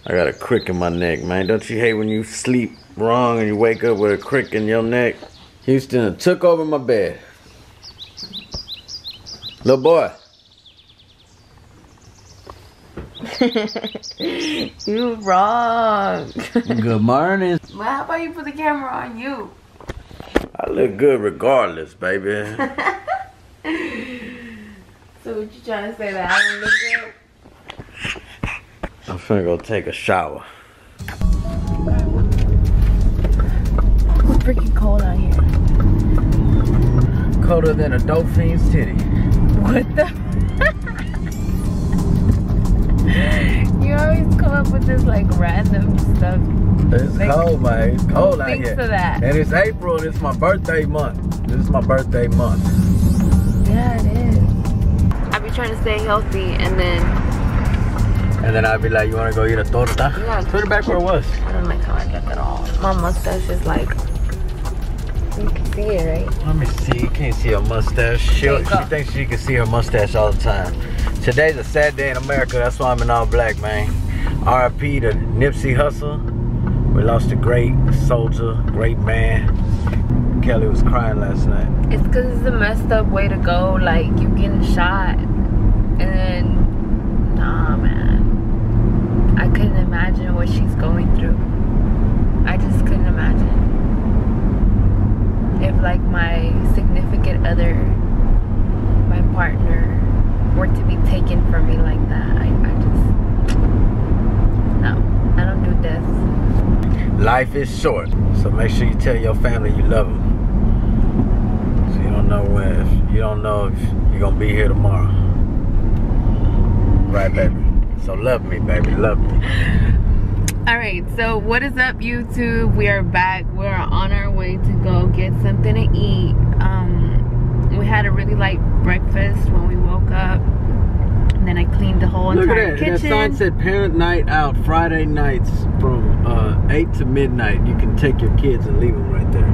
I got a crick in my neck, man. Don't you hate when you sleep wrong and you wake up with a crick in your neck? Houston took over my bed. Little boy. You wrong. Good morning. Well, how about you put the camera on you? I look good regardless, baby. So what you trying to say, that I don't look good? I'm finna go take a shower. It's freaking cold out here. Colder than a dolphin's titty. What the? You always come up with this like random stuff. It's like, cold, man. It's cold out thinks here. of that? And it's April and it's my birthday month. This is my birthday month. Yeah, it is. I be trying to stay healthy and then I'd be like, you wanna go eat a torta? Yeah. Put it back where it was. I don't like how I look at all. My mustache is like, you can see it, right? Let me see. You can't see her mustache. She thinks she can see her mustache all the time. Today's a sad day in America. That's why I'm in all black, man. R.I.P. to Nipsey Hussle. We lost a great soldier, great man. Kelly was crying last night. It's because it's a messed up way to go. Like, you getting shot. And then, nah, man. I couldn't imagine what she's going through. I just couldn't imagine. If like my significant other, my partner, were to be taken from me like that, I just, no, I don't do death. Life is short, so make sure you tell your family you love them. So you don't know if you're gonna be here tomorrow. Right, baby? So love me, baby, love me. Alright, so what is up, YouTube? We are back. We're on our way to go get something to eat. We had a really light breakfast when we woke up. And then I cleaned the whole entire kitchen. That sign said parent night out Friday nights from 8 to midnight. You can take your kids and leave them right there.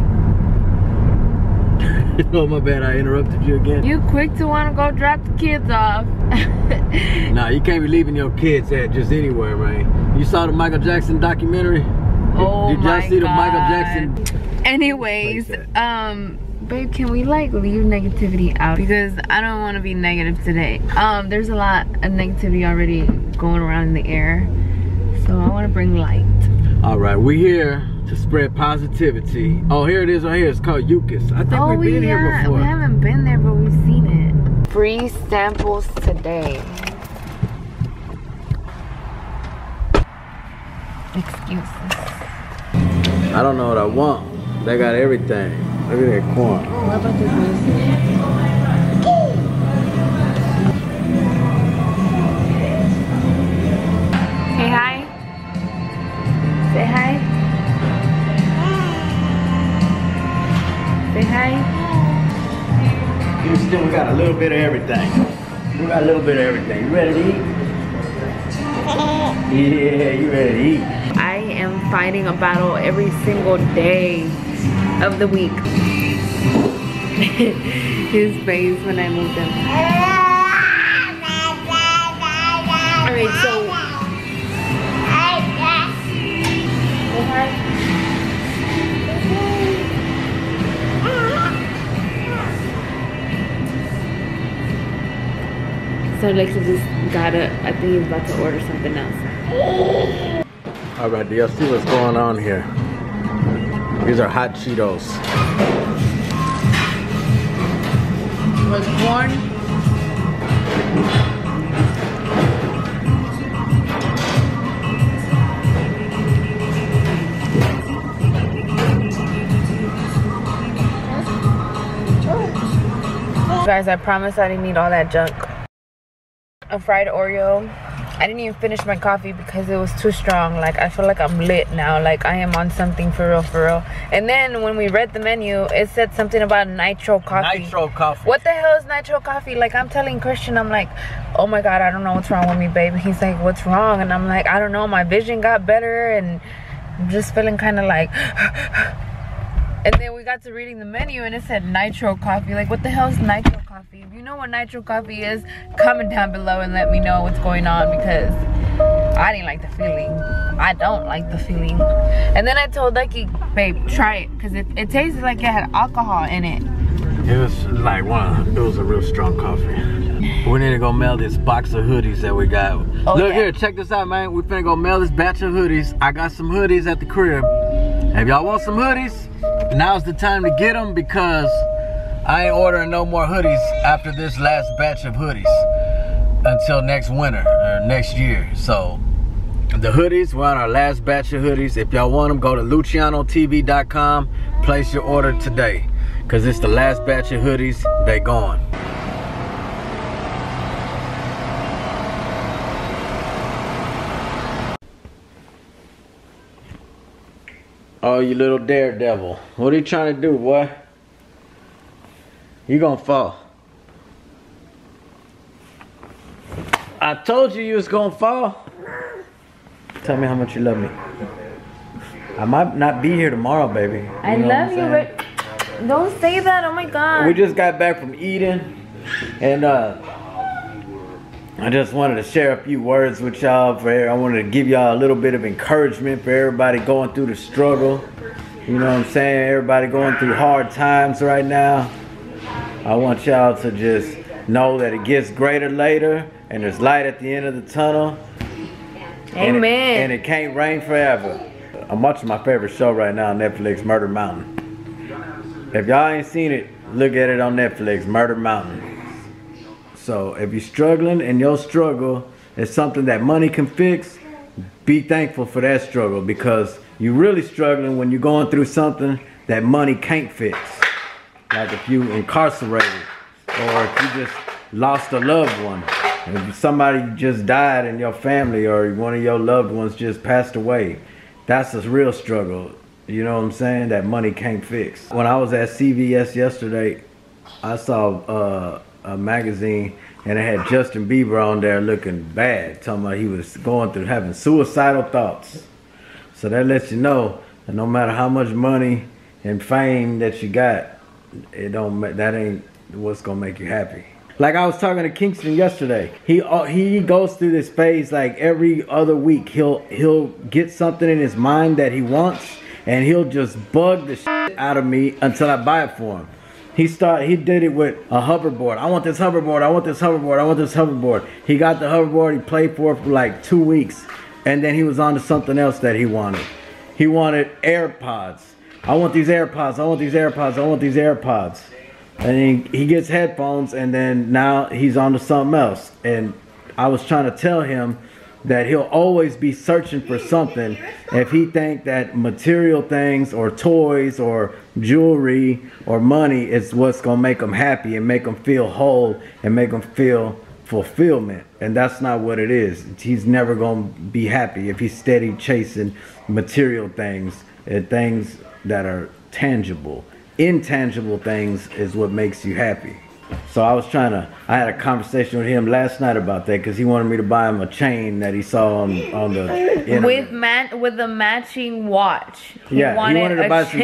Oh, my bad, I interrupted you again. You quick to want to go drop the kids off. Nah, you can't be leaving your kids at just anywhere, man. You saw the Michael Jackson documentary? Oh, Did y'all see the Michael Jackson? Anyways, babe, can we like leave negativity out? Because I don't want to be negative today. There's a lot of negativity already going around in the air. So I want to bring light. All right, we're here to spread positivity. Oh, here it is right here. It's called Yucas. I think we've been here before. We haven't been there, but we've seen it. Free samples today. Excuses. I don't know what I want. They got everything. Look at that corn. Oh, what about this music? Say hi. Say hi. Say hi. Houston, we got a little bit of everything. We got a little bit of everything. You ready to eat? Yeah, you ready to eat? I am fighting a battle every single day of the week. His face when I moved him. Alright, so so Alexa just gotta, I think he's about to order something else. Alright, do y'all see what's going on here? These are hot Cheetos. With corn. Guys, I promise I didn't eat all that junk. A fried Oreo. I didn't even finish my coffee because it was too strong. Like, I feel like I'm lit now. Like, I am on something for real, for real. And then when we read the menu, it said something about nitro coffee. Nitro coffee. What the hell is nitro coffee? Like, I'm telling Christian, I'm like, oh my God, I don't know what's wrong with me, babe. And he's like, what's wrong? And I'm like, I don't know. My vision got better and I'm just feeling kind of like... And then we got to reading the menu and it said nitro coffee. Like, what the hell is nitro coffee? If you know what nitro coffee is, comment down below and let me know what's going on, because I didn't like the feeling. I don't like the feeling. And then I told Lucky, babe, try it, because it tasted like it had alcohol in it. It was like it was a real strong coffee. We need to go mail this box of hoodies that we got. Oh, look yeah. here, check this out, man. We finna go mail this batch of hoodies. I got some hoodies at the crib. If y'all want some hoodies, now's the time to get them, because I ain't ordering no more hoodies after this last batch of hoodies until next winter or next year. So the hoodies, we're on our last batch of hoodies. If y'all want them, go to LucianoTV.com, place your order today, because it's the last batch of hoodies. They gone. Oh, you little daredevil. What are you trying to do, boy? You gonna fall. I told you was gonna fall. Tell me how much you love me. I might not be here tomorrow, baby. I love you, but don't say that. Oh my God. We just got back from eating, and I just wanted to share a few words with y'all. I wanted to give y'all a little bit of encouragement for everybody going through the struggle. You know what I'm saying? Everybody going through hard times right now. I want y'all to just know that it gets greater later, and there's light at the end of the tunnel. Amen. And it can't rain forever. I'm watching my favorite show right now on Netflix, Murder Mountain. If y'all ain't seen it, look at it on Netflix, Murder Mountain. So if you're struggling and your struggle is something that money can fix, be thankful for that struggle, because you're really struggling when you're going through something that money can't fix. Like if you incarcerated, or if you just lost a loved one. If somebody just died in your family, or one of your loved ones just passed away, that's a real struggle. You know what I'm saying? That money can't fix. When I was at CVS yesterday, I saw a magazine, and it had Justin Bieber on there looking bad, talking about he was going through having suicidal thoughts. So that lets you know that no matter how much money and fame that you got, that ain't what's gonna make you happy. Like I was talking to Kingston yesterday, he goes through this phase like every other week. He'll get something in his mind that he wants, and he'll just bug the shit out of me until I buy it for him. He did it with a hoverboard. I want this hoverboard, I want this hoverboard, I want this hoverboard. He got the hoverboard, he played for it for like 2 weeks, and then he was on to something else that he wanted. He wanted AirPods. I want these AirPods, I want these AirPods, I want these AirPods. And he gets headphones, and then now he's on to something else. And I was trying to tell him that he'll always be searching for something if he think that material things or toys or jewelry or money is what's gonna make him happy and make him feel whole and make him feel fulfillment. And that's not what it is. He's never gonna be happy if he's steady chasing material things and things that are tangible. Intangible things is what makes you happy. So I had a conversation with him last night about that, because he wanted me to buy him a chain that he saw on the internet. With a matching watch. He wanted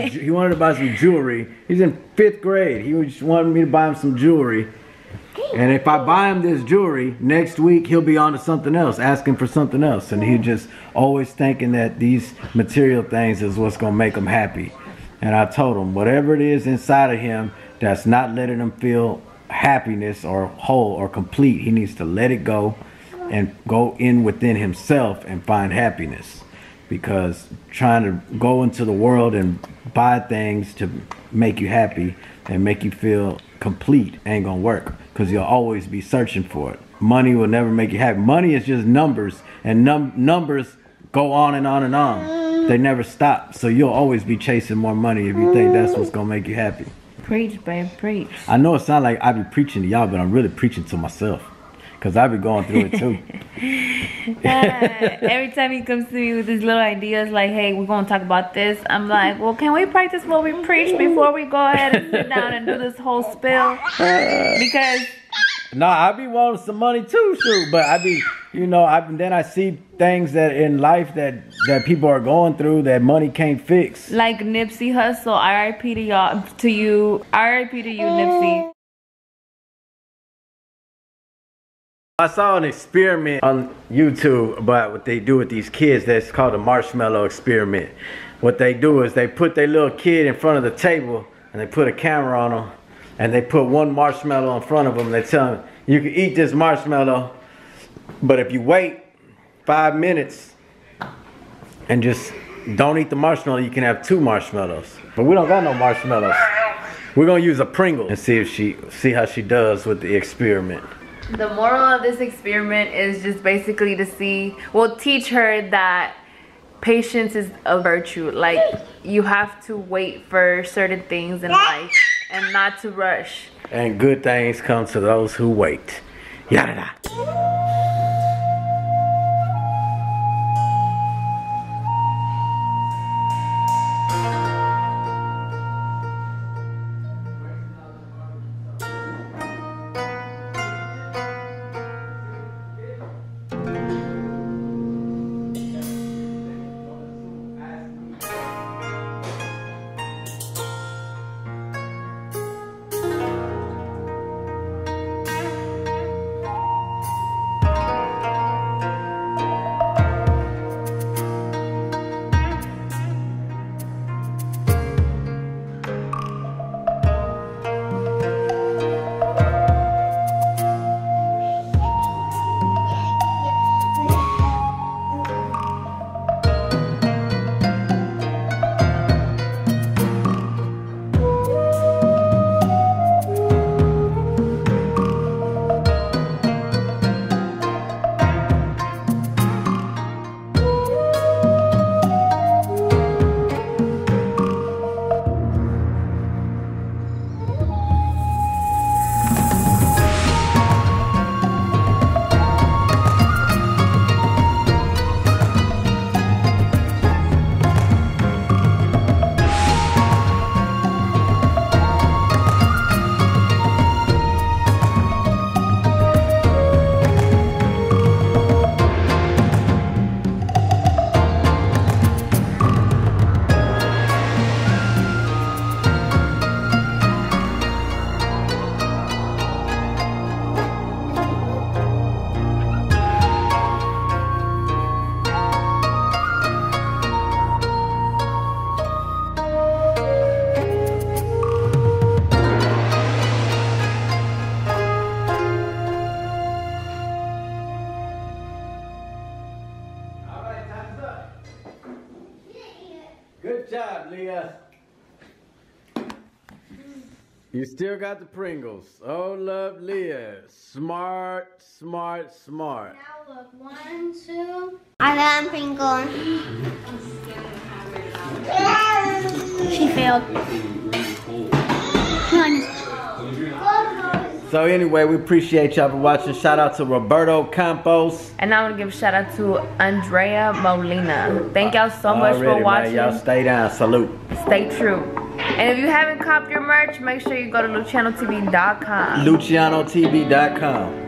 to buy some jewelry. He's in 5th grade. He just wanted me to buy him some jewelry. And if I buy him this jewelry, next week he'll be on to something else, asking for something else. And he just always thinking that these material things is what's gonna make him happy. And I told him, whatever it is inside of him that's not letting him feel happiness or whole or complete, he needs to let it go and go in within himself and find happiness. Because trying to go into the world and buy things to make you happy and make you feel complete ain't gonna work, because you'll always be searching for it. Money will never make you happy. Money is just numbers, and numbers go on and on and on. They never stop. So you'll always be chasing more money if you think that's what's gonna make you happy. Preach, babe, preach. I know it sounds like I be preaching to y'all, but I'm really preaching to myself, because I be going through it too. Every time he comes to me with his little ideas like, hey, we're going to talk about this, I'm like, well, can we practice what we preach before we go ahead and sit down and do this whole spill? Because No, I be wanting some money too, shoot. But I be, you know, then I see things that in life that people are going through that money can't fix. Like Nipsey Hussle, R.I.P. to y'all, to you, R.I.P. to you, Nipsey. I saw an experiment on YouTube about what they do with these kids that's called the marshmallow experiment. What they do is they put their little kid in front of the table and they put a camera on them and they put one marshmallow in front of them and they tell them, you can eat this marshmallow, but if you wait 5 minutes and just don't eat the marshmallow, you can have 2 marshmallows. But we don't got no marshmallows. We're gonna use a Pringle and see how she does with the experiment. The moral of this experiment is just basically to see, we'll teach her that patience is a virtue. Like, you have to wait for certain things in life and not to rush. And good things come to those who wait. Yada. Good job, Leah. You still got the Pringles. Oh, love Leah. Smart, smart, smart. Now look, 1, 2. I got a Pringle. She failed. So anyway, we appreciate y'all for watching. Shout out to Roberto Campos. And I want to give a shout out to Andrea Molina. Thank y'all so much for watching. Y'all stay down. Salute. Stay true. And if you haven't copped your merch, make sure you go to LucianoTV.com. LucianoTV.com.